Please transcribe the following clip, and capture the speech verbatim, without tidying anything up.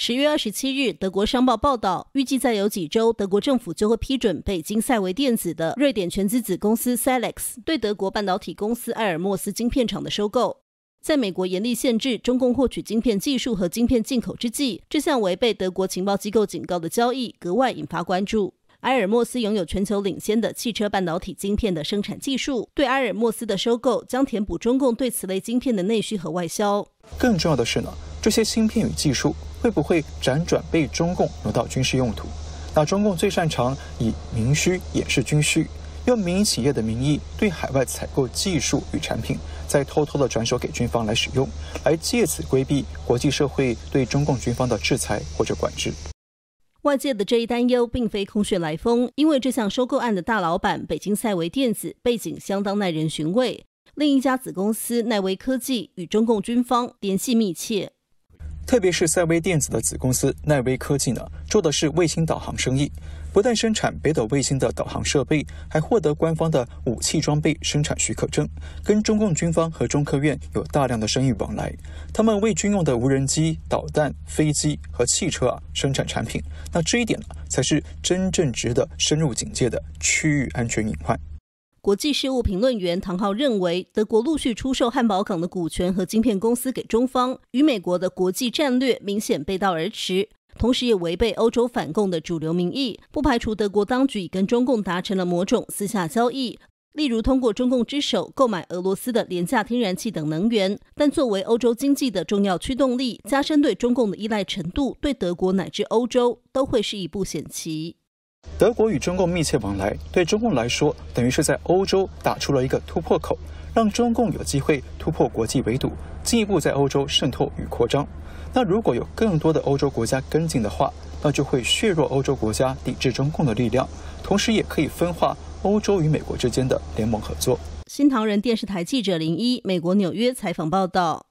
十月二十七日，德国商报报道，预计再有几周，德国政府就会批准北京赛维电子的瑞典全资子公司 Silex 对德国半导体公司埃尔默斯晶片厂的收购。在美国严厉限制中共获取晶片技术和晶片进口之际，这项违背德国情报机构警告的交易格外引发关注。埃尔默斯拥有全球领先的汽车半导体晶片的生产技术，对埃尔默斯的收购将填补中共对此类晶片的内需和外销。 更重要的是呢，这些芯片与技术会不会辗转被中共挪到军事用途？那中共最擅长以民需掩饰军需，用民营企业的名义对海外采购技术与产品，再偷偷的转手给军方来使用，来借此规避国际社会对中共军方的制裁或者管制。 外界的这一担忧并非空穴来风，因为这项收购案的大老板北京赛维电子背景相当耐人寻味，另一家子公司奈威科技与中共军方联系密切。 特别是赛威电子的子公司奈威科技呢，做的是卫星导航生意，不但生产北斗卫星的导航设备，还获得官方的武器装备生产许可证，跟中共军方和中科院有大量的生意往来。他们为军用的无人机、导弹、飞机和汽车啊生产产品，那这一点呢，才是真正值得深入警戒的区域安全隐患。 国际事务评论员唐浩认为，德国陆续出售汉堡港的股权和晶片公司给中方，与美国的国际战略明显背道而驰，同时也违背欧洲反共的主流民意，不排除德国当局已跟中共达成了某种私下交易，例如通过中共之手购买俄罗斯的廉价天然气等能源，但作为欧洲经济的重要驱动力，加深对中共的依赖程度，对德国乃至欧洲都会是一步险棋。 德国与中共密切往来，对中共来说，等于是在欧洲打出了一个突破口，让中共有机会突破国际围堵，进一步在欧洲渗透与扩张。那如果有更多的欧洲国家跟进的话，那就会削弱欧洲国家抵制中共的力量，同时也可以分化欧洲与美国之间的联盟合作。 新唐人电视台记者林一，美国纽约采访报道。